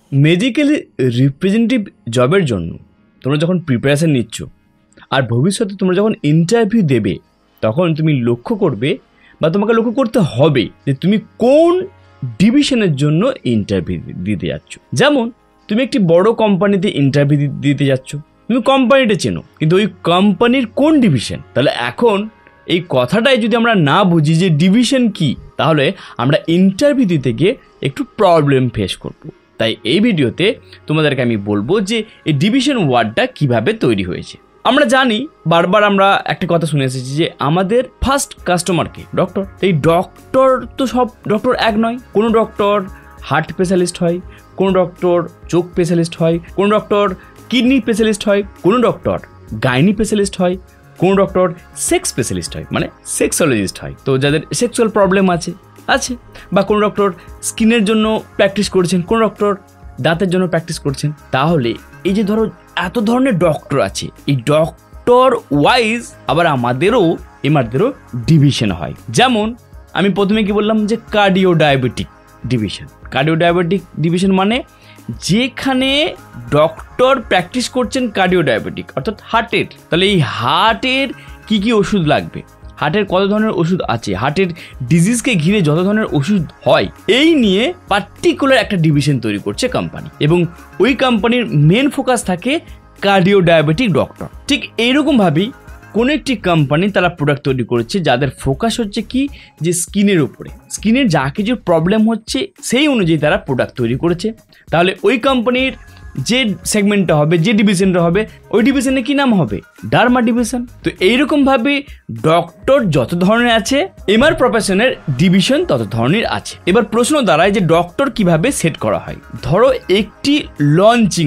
Medical representative জবের জন্য তোমরা যখন প্রিপারেশান নিচ্ছ আর ভবিষ্যতে তোমরা যখন ইন্টারভিউ দেবে তখন তুমি লক্ষ্য করবে বা তোমাকে লক্ষ্য করতে হবে যে তুমি কোন ডিভিশনের জন্য ইন্টারভিউ দিতে যাচ্ছ। যেমন তুমি একটি বড় কোম্পানিতে ইন্টারভিউ দিতে যাচ্ছ, তুমি কোম্পানিটা চেনো কিন্তু ওই কোম্পানির কোন ডিভিশন, তাহলে এখন এই কথাটাই যদি আমরা না বুঝি যে ডিভিশন কি, তাহলে আমরা ইন্টারভিউ দিতে গিয়ে একটু প্রবলেম ফেস করব। তাই এই ভিডিওতে তোমাদেরকে আমি বলবো যে এই ডিভিশন ওয়ার্ডটা কিভাবে তৈরি হয়েছে। আমরা জানি, বারবার আমরা একটা কথা শুনে এসেছি যে আমাদের ফার্স্ট কাস্টমারকে ডক্টর। এই ডক্টর তো সব ডক্টর এক নয়, কোনো ডক্টর হার্ট স্পেশালিস্ট হয়, কোনো ডক্টর চোখ স্পেশালিস্ট হয়, কোনো ডক্টর কিডনি স্পেশালিস্ট হয়, কোনো ডক্টর গাইনি স্পেশালিস্ট হয়, কোনো ডক্টর সেক্স স্পেশালিস্ট হয় মানে সেক্সোলজিস্ট হয়, তো যাদের সেক্সুয়াল প্রবলেম আছে, বা কোনো ডক্টর স্কিনের জন্য প্র্যাকটিস করছেন, কোনো ডক্টর দাঁতের জন্য প্র্যাকটিস করছেন। তাহলে এই যে ধরো এত ধরনের ডক্টর আছে, এই ডক্টর ওয়াইজ আবার আমাদেরও ডিভিশন হয়। যেমন আমি প্রথমে কি বললাম যে cardio diabetic division. Cardio diabetic division মানে যেখানে ডক্টর প্র্যাকটিস করছেন কার্ডিও ডায়াবেটিক অর্থাৎ হার্টের। তাহলে এই হার্টের কি কি ওষুধ লাগবে, হার্টের কত ধরনের ওষুধ আছে, হার্টের ডিজিজকে ঘিরে যত ধরনের ওষুধ হয়, এই নিয়ে পার্টিকুলার একটা ডিভিশন তৈরি করছে কোম্পানি, এবং ওই কোম্পানির মেন ফোকাস থাকে কার্ডিও ডায়াবেটিক ডক্টর। ঠিক এইরকমভাবেই কোনো একটি কোম্পানি তারা প্রোডাক্ট তৈরি করেছে যাদের ফোকাস হচ্ছে কি যে স্কিনের উপরে, স্কিনের যা কিছু প্রবলেম হচ্ছে সেই অনুযায়ী তারা প্রোডাক্ট তৈরি করেছে। তাহলে ওই কোম্পানির যে সেগমেন্টটা হবে, যে ডিভিশনটা হবে, ওই ডিভিশনে কি নাম হবে? Derma division. তো এইরকমভাবে ডক্টর যত ধরনের আছে, এমআর প্রফেশনের ডিভিশন তত ধরনের আছে। এবার প্রশ্ন দাঁড়ায় যে ডক্টর কিভাবে সেট করা হয়। ধরো একটি লঞ্চিং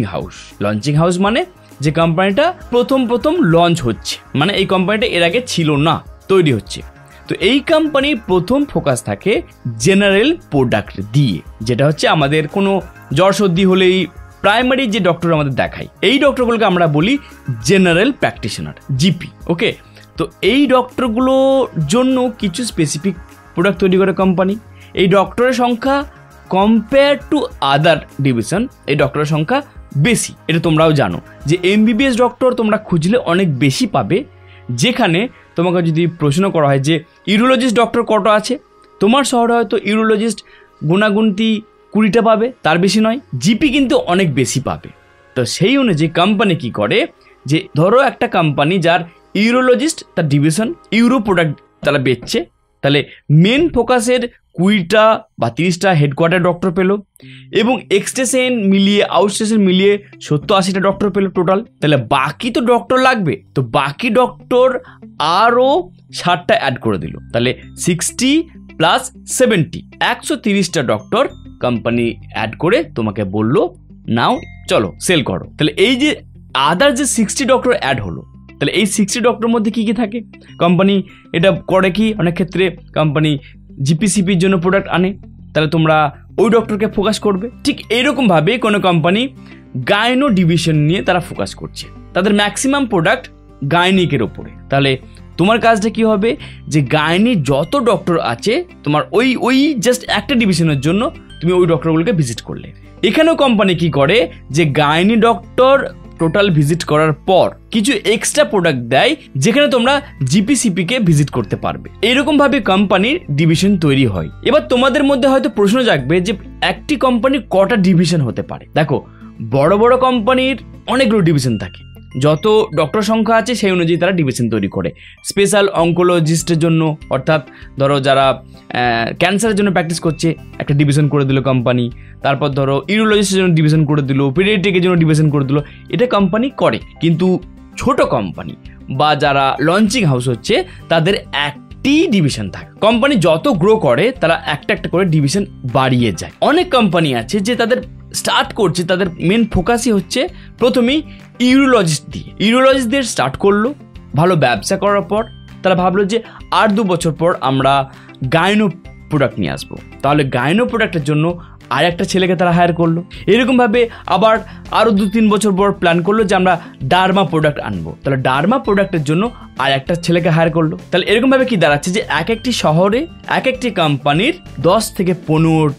হাউস মানে যে কোম্পানিটা প্রথম লঞ্চ হচ্ছে, মানে এই কোম্পানিটা এর আগে ছিল না, তৈরি হচ্ছে। তো এই কোম্পানির প্রথম ফোকাস থাকে জেনারেল প্রোডাক্ট দিয়ে, যেটা হচ্ছে আমাদের কোনো জ্বর সর্দি হলেই প্রাইমারি যে ডক্টর আমাদের দেখায়, এই ডক্টরগুলোকে আমরা বলি জেনারেল প্র্যাকটিশনার, জিপি। ওকে, তো এই ডক্টরগুলোর জন্য কিছু স্পেসিফিক প্রোডাক্ট তৈরি করে কোম্পানি। এই ডক্টরের সংখ্যা কম্পেয়ার টু আদার ডিভিশন, এই ডক্টরের সংখ্যা বেশি। এটা তোমরাও জানো যে এমবিবিএস ডক্টর তোমরা খুঁজলে অনেক বেশি পাবে। যেখানে তোমাকে যদি প্রশ্ন করা হয় যে ইউরোলজিস্ট ডক্টর কত আছে, তোমার শহরে হয়তো ইউরোলজিস্ট গুণাগুনতি 20টা পাবে, তার বেশি নয়। জিপি কিন্তু অনেক বেশি পাবে। তো সেই অনুযায়ী কোম্পানি কি করে যে ধরো একটা কোম্পানি যার ইউরোলজিস্ট তার ডিভিশন, ইউরো প্রোডাক্ট তারা বেচছে, তাহলে মেন ফোকাসের 20টা বা 30টা হেডকোয়ার্টার ডক্টর পেলো, এবং এক্সটেশন মিলিয়ে আউটস্টেশন মিলিয়ে 70-80টা ডক্টর পেলো টোটাল। তাহলে বাকি তো ডক্টর লাগবে, তো বাকি ডক্টর আরও 60টা অ্যাড করে দিল। তাহলে 60 + 70 130টা ডক্টর কোম্পানি অ্যাড করে তোমাকে বলল নাও চলো সেল করো। তাহলে এই যে আদার যে 60 ডক্টর অ্যাড হলো, তাহলে এই 60 ডক্টর মধ্যে কি কি থাকে? কোম্পানি এটা করে কি অনেক ক্ষেত্রে কোম্পানি জিপিসিপির জন্য প্রোডাক্ট আনে, তাহলে তোমরা ওই ডক্টরকে ফোকাস করবে। ঠিক এইরকমভাবে কোনো কোম্পানি গাইনো ডিভিশন নিয়ে তারা ফোকাস করছে, তাদের ম্যাক্সিমাম প্রোডাক্ট গাইনিকের ওপরে। তাহলে তোমার কাজটা কি হবে যে গাইনির যত ডক্টর আছে তোমার ওই জাস্ট একটা ডিভিশনের জন্য তুমি ওই ডক্টরগুলোকে ভিজিট করলে। এখানেও কোম্পানি কি করে যে গাইনি ডক্টর টোটাল ভিজিট করার পর কিছু এক্সট্রা প্রোডাক্ট দেয় যেখানে তোমরা জিপিসিপিকে ভিজিট করতে পারবে। এইরকমভাবে কোম্পানির ডিভিশন তৈরি হয়। এবার তোমাদের মধ্যে হয়তো প্রশ্ন জাগবে যে একটি কোম্পানির কটা ডিভিশন হতে পারে। দেখো, বড় বড় কোম্পানির অনেকগুলো ডিভিশন থাকে, যত ডক্টর সংখ্যা আছে সেই অনুযায়ী তারা ডিভিশন তৈরি করে। স্পেশাল অঙ্কোলজিস্টের জন্য, অর্থাৎ ধরো যারা ক্যান্সারের জন্য প্র্যাকটিস করছে একটা ডিভিশন করে দিল কোম্পানি, তারপর ধরো ইউরোলজিস্টের জন্য ডিভিশন করে দিল, পিডিয়াট্রিকের জন্য ডিভিশন করে দিল, এটা কোম্পানি করে। কিন্তু ছোট কোম্পানি বা যারা লঞ্চিং হাউস হচ্ছে তাদের একটি ডিভিশন থাকে। কোম্পানি যত গ্রো করে তারা একটা একটা করে ডিভিশন বাড়িয়ে যায়। অনেক কোম্পানি আছে যে তাদের স্টার্ট করছে, তাদের মেন ফোকাসই হচ্ছে প্রথমেই ইউরোলজিস্ট দিয়ে স্টার্ট করলো। ভালো ব্যবসা করার পর তারা ভাবলো যে আর 2 বছর পর আমরা গাইনো প্রোডাক্ট নিয়ে আসবো, তাহলে গাইনো প্রোডাক্টের জন্য আর একটা ছেলেকে তারা হায়ার করলো। এরকমভাবে আবার আরও 2-3 বছর পর প্ল্যান করলো যে আমরা ডার্মা প্রোডাক্ট আনবো, তাহলে ডার্মা প্রোডাক্টের জন্য আর একটা ছেলেকে হায়ার করলো। তাহলে এরকমভাবে কি দাঁড়াচ্ছে যে এক একটি শহরে এক একটি কোম্পানির 10 থেকে 15টা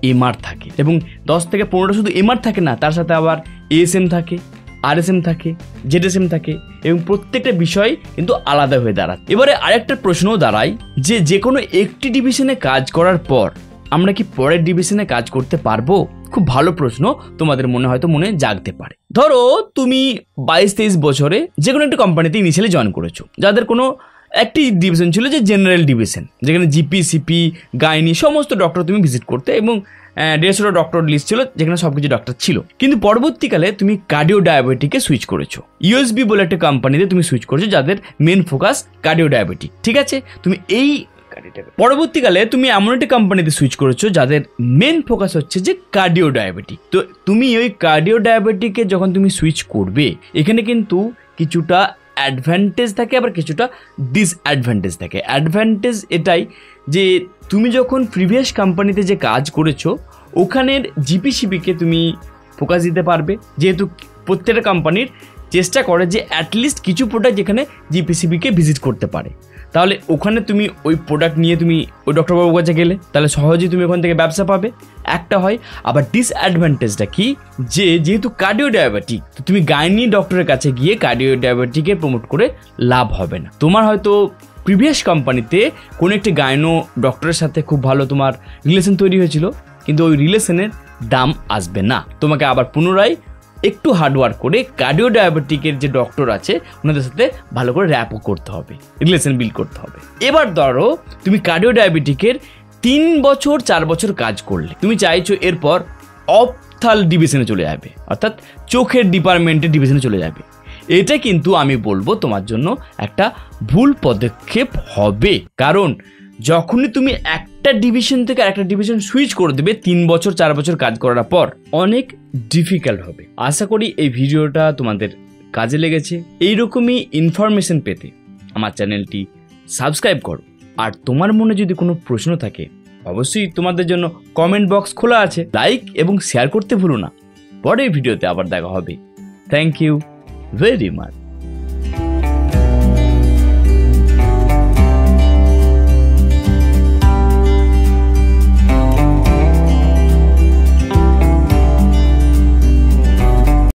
এমআর থাকে, এবং 10 থেকে 15টা শুধু এমআর থাকে না, তার সাথে আবার এএসএম থাকে, আরএসএম থাকে, জেডএসএম থাকে, এবং প্রত্যেকটা বিষয় কিন্তু আলাদা হয়ে দাঁড়ায়। এবারে আরেকটা প্রশ্নও দাঁড়ায় যে কোনো একটি ডিভিশনে কাজ করার পর আমরা কি পরের ডিভিশনে কাজ করতে পারবো? খুব ভালো প্রশ্ন, তোমাদের মনে জাগতে পারে। ধরো তুমি 22-23 বছরে যে কোনো একটা কোম্পানিতে ইনিশিয়ালি জয়েন করেছো, যাদের কোনো একটি ডিভিশন ছিল যে জেনারেল ডিভিশন, যেখানে জিপি, সিপি, গাইনি সমস্ত ডক্টর তুমি ভিজিট করতে, এবং 150টা ডক্টর লিস্ট ছিল যেখানে সবকিছু ডক্টর ছিল। কিন্তু পরবর্তীকালে তুমি কার্ডিও ডায়াবেটিকে সুইচ করেছো, ইউএসবি বলে একটা কোম্পানিতে তুমি সুইচ করেছো, যাদের মেন ফোকাস কার্ডিও ডায়াবেটিক। ঠিক আছে, তুমি পরবর্তীকালে তুমি এমন একটা কোম্পানিতে সুইচ করেছো যাদের মেন ফোকাস হচ্ছে যে কার্ডিও ডায়াবেটিক। তো তুমি ওই কার্ডিও ডায়াবেটিকে যখন তুমি সুইচ করবে, এখানে কিন্তু কিছুটা অ্যাডভান্টেজ থাকে, আবার কিছুটা ডিসঅ্যাডভান্টেজ থাকে। অ্যাডভান্টেজ এটাই যে তুমি যখন প্রিভিয়াস কোম্পানিতে যে কাজ করেছো ওখানের জিপিসিপিকে তুমি ফোকাস দিতে পারবে, যেহেতু প্রত্যেকটা কোম্পানির চেষ্টা করে যে অ্যাটলিস্ট কিছু প্রোডাক্ট যেখানে জিপিসিপিকে ভিজিট করতে পারে, তাহলে ওখানে তুমি ওই প্রোডাক্ট নিয়ে তুমি ওই ডক্টরবাবুর কাছে গেলে তাহলে সহজেই তুমি ওখান থেকে ব্যবসা পাবে, একটা হয়। আবার ডিসঅ্যাডভান্টেজটা কি, যেহেতু কার্ডিও ডায়াবেটিক, তো তুমি গাইনি ডক্টরের কাছে গিয়ে কার্ডিও ডায়াবেটিকে প্রমোট করে লাভ হবে না। তোমার হয়তো প্রিভিয়াস কোম্পানিতে কোনো একটি গাইনো ডক্টরের সাথে খুব ভালো তোমার রিলেশন তৈরি হয়েছিল, কিন্তু ওই রিলেশনের দাম আসবে না। তোমাকে আবার পুনরায় একটু হার্ডওয়ার্ক করে কার্ডিও ডায়াবেটিকের যে ডক্টর আছে ওনাদের সাথে ভালো করে র্যাপও করতে হবে, রিলেশন বিল্ড করতে হবে। এবার ধরো তুমি কার্ডিও ডায়াবেটিকের 3 বছর 4 বছর কাজ করলে, তুমি চাইছো এরপর অপথাল ডিভিশনে চলে যাবে, অর্থাৎ চোখের ডিপার্টমেন্টের ডিভিশনে চলে যাবে। এটা কিন্তু আমি বলবো তোমার জন্য একটা ভুল পদক্ষেপ হবে, কারণ যখনই তুমি একটা ডিভিশন থেকে আরেকটা ডিভিশন সুইচ করে দেবে 3 বছর 4 বছর কাজ করার পর, অনেক ডিফিকাল্ট হবে। আশা করি এই ভিডিওটা তোমাদের কাজে লেগেছে। এইরকমই ইনফরমেশন পেতে আমার চ্যানেলটি সাবস্ক্রাইব করো, আর তোমার মনে যদি কোনো প্রশ্ন থাকে অবশ্যই তোমাদের জন্য কমেন্ট বক্স খোলা আছে, লাইক এবং শেয়ার করতে ভুলো না। পরের ভিডিওতে আবার দেখা হবে। Thank you very much.